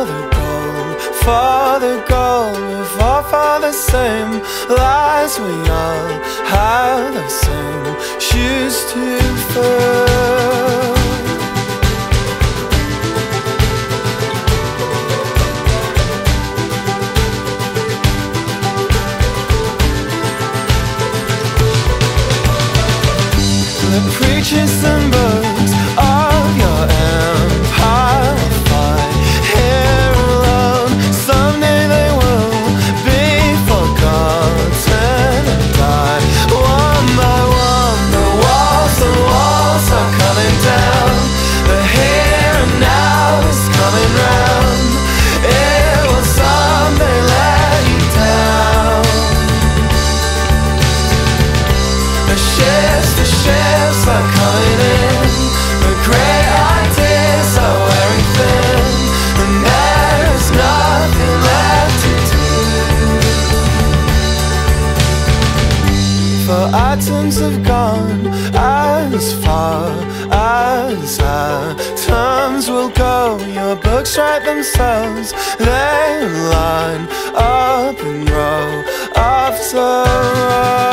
for the goal, we fall for the same lies. We all have the same shoes to fill. The preachers and books of your empire will fight here alone. Someday they will be forgotten and die. One by one, the walls are coming down. The here and now is coming round. It will someday let you down. The ships are coming in. The great ideas are wearing thin, and there is nothing left to do. For atoms have gone as far as atoms will go. Your books write themselves, they line up in row after row.